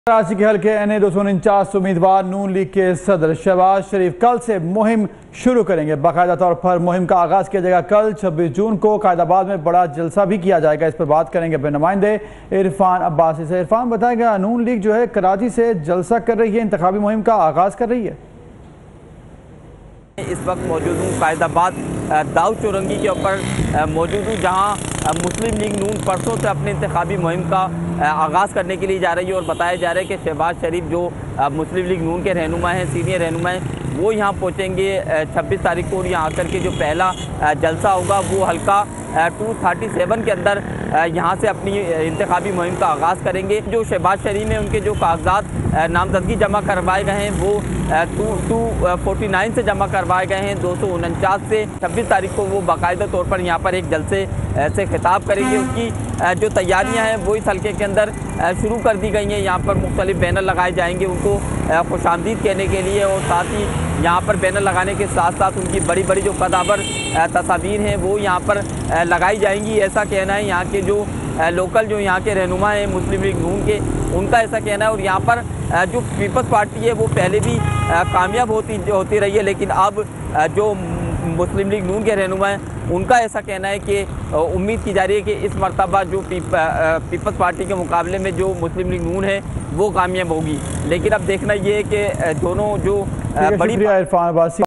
कराची के हल्के NA 249 उम्मीदवार नून लीग के सदर शहबाज शरीफ कल से मुहिम शुरू करेंगे। बाकायदा तौर पर मुहिम का आगाज किया जाएगा। कल 26 जून को कायदाबाद में बड़ा जलसा भी किया जाएगा। इस पर बात करेंगे अपने नुमाइंदे इरफान अब्बासी से। इरफान, बताएगा नून लीग जो है कराची से जलसा कर रही है, इंतखाबी मुहिम का आगाज कर रही है। इस वक्त मौजूद हूँ कायदाबाद दाऊद चौरंगी के ऊपर मौजूद हूँ, जहाँ मुस्लिम लीग नून परसों से अपनी इंतखाबी मुहिम का आगाज़ करने के लिए जा रही है। और बताया जा रहा है कि शहबाज शरीफ जो मुस्लिम लीग नून के रहनुमा हैं, सीनियर रहनुमा हैं, वो यहाँ पहुँचेंगे 26 तारीख को। और यहाँ आकर के जो पहला जलसा होगा वो हल्का 237 के अंदर यहाँ से अपनी इंतखाबी मुहिम का आगाज़ करेंगे। जो शहबाज शरीफ हैं, उनके जो कागजात नामजदगी जमा करवाए गए हैं वो 249 से जमा करवाए गए हैं, 249 से। 26 तारीख को वो बाकायदा तौर पर यहाँ पर एक जलसे से खिताब करेंगे। उसकी जो तैयारियां हैं वो इस हल्के के अंदर शुरू कर दी गई हैं। यहाँ पर मुख्तलिफ बैनर लगाए जाएंगे उनको खुशामदीद कहने के लिए, और साथ ही यहाँ पर बैनर लगाने के साथ साथ उनकी बड़ी बड़ी जो कदावर तस्वीर हैं वो यहाँ पर लगाई जाएंगी, ऐसा कहना है यहाँ के जो लोकल जो यहाँ के रहनुमा हैं मुस्लिम लीग नून के, उनका ऐसा कहना है। और यहाँ पर जो पीपल्स पार्टी है वो पहले भी कामयाब होती रही है, लेकिन अब जो मुस्लिम लीग नून के रहनुमा हैं उनका ऐसा कहना है कि उम्मीद की जा रही है कि इस मरतबा जो पीपल्स पार्टी के मुकाबले में जो मुस्लिम लीग नून है वो कामयाब होगी। लेकिन अब देखना ये है कि दोनों जो बड़ी